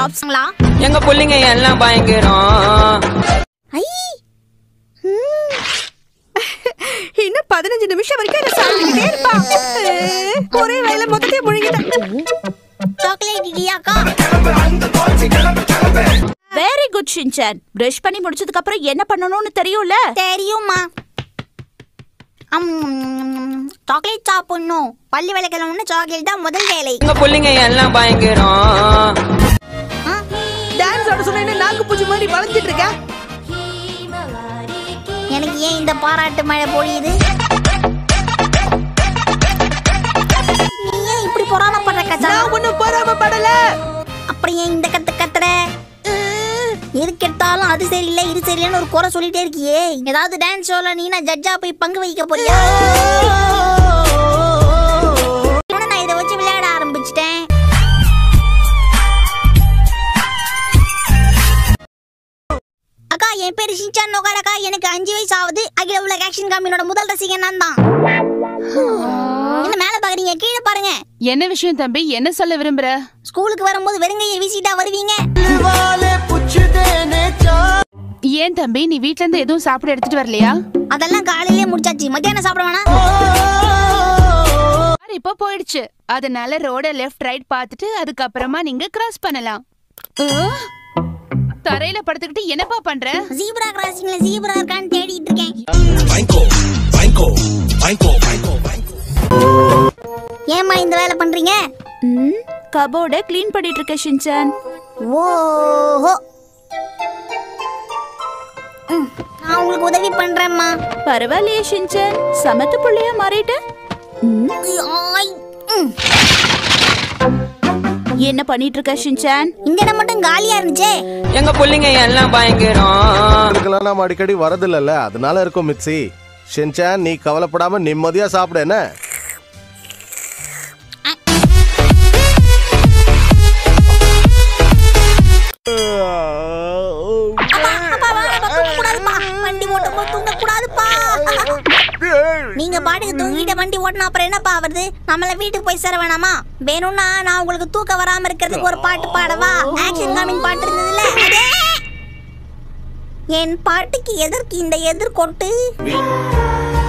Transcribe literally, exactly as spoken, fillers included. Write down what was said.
டாப்ஸ்ங்களா? எங்க புள்ளிங்க எல்லாம் பயங்கரம். இன்னும் பதினஞ்சு நிமிஷம் வரைக்கும் என்ன சாப்பிட்டுக்கிட்டே இருப்பா. ஒரே வேலை மொத்தத்தையும் முழுங்கிட்டேன். சாக்லேட் இடியாக்கா. Very good Shinchan. பிரஷ் பண்ணி முடிச்சதுக்கு அப்புறம் என்ன பண்ணணும்னு தெரியும்ல? தெரியுமா? சாக்லேட் சாப்பிடணும். பல்லு விளக்கணும்னு சாக்லேட் தான் முதல் வேலை. எங்க புள்ளிங்க எல்லாம் பயங்கரம். டான்ஸ் ஆட சொன்னா நாக்கு பூச்சி மாதிரி வளைஞ்சிட்டு இருக்க. எனக்கு ஏன் இந்த பாராட்டு மழை பொழியுது? நீ ஏன் இப்படி பொறாமப்படுற கச்சா? நான் ஒண்ணும் பொறாமப்படல. அப்புறம் ஏன் இந்த கத்து கத்துற? எதுக்கெடுத்தாலும் அது சரியில்லை இது சரியில்லைன்னு ஒரு குறை சொல்லிட்டே இருக்கியே. ஏதாவது டான்ஸ் ஷோல நீ நான் ஜட்ஜா போய் பங்கு வகிக்க போறியா? நான் இதை வச்சு விளையாட ஆரம்பிச்சிட்டேன். அக்கா என் பேரு ஷின்சான் நோகாடக்கா. எனக்கு அஞ்சு வயசு ஆகுது. அகில உலக ஆக்ஷன் காமினோட முதல் ரசிகன் நான் தான். என்ன மேல பாக்குறீங்க? கீழே பாருங்க. என்ன விஷயம் தம்பி? என்ன சொல்ல விரும்புற? ஸ்கூலுக்கு வரும்போது வெறுங்கையை வீசிட்டா வருவீங்க. ஏன் தம்பி நீ வீட்ல இருந்து எதுவும் சாப்பிட எடுத்துட்டு வரலையா? அதெல்லாம் காலையிலேயே முடிச்சாச்சு. மத்தியானம் சாப்பிட வேணா? இப்ப போயிடுச்சு. அதனால ரோட லெஃப்ட் ரைட் பார்த்துட்டு அதுக்கப்புறமா நீங்க கிராஸ் பண்ணலாம். தரையில படுத்துக்கிட்டு என்னப்பா பண்ற? ஜீப்ரா கிராசிங்ல ஜீப்ரா இருக்கான்னு தேடிட்டு இருக்கேன். ஏமா இந்த வேலை பண்றீங்க? ம் கபோர்டை க்ளீன் பண்ணிட்டு இருக்க ஷின்சான். ஓஹோ நான் உங்களுக்கு உதவி பண்றேம்மா. பரவாயில்லையே ஷின்சான், சமத்து புள்ளையா மாறிட்ட. என்ன பண்ணிட்டு இருக்க ஷின்சான்? இந்த இடம் மட்டும் காலியா இருந்துச்சே. எங்க புள்ளிங்க எல்லாம் பயங்கரம். நாம அடிக்கடி வரதில்ல, அதனால இருக்கும் மிக்ஸி. ஷின்சான் நீ கவலைப்படாம நிம்மதியா சாப்பிட. என்ன நீங்க பாட்டுக்கு தூங்கிட்ட வண்டி ஓட்டினா அப்புறம் என்னப்பா வருது? நம்மள வீட்டுக்கு போய் சேர வேணாமா? வேணும்னா நான் உங்களுக்கு தூக்க வராம இருக்கிறதுக்கு ஒரு பாட்டு பாடவா? ஆக்ஷன் காமிங் பாட்டு இருந்ததுல, என் பாட்டுக்கு எதற்கு இந்த எதிர்கொட்டு?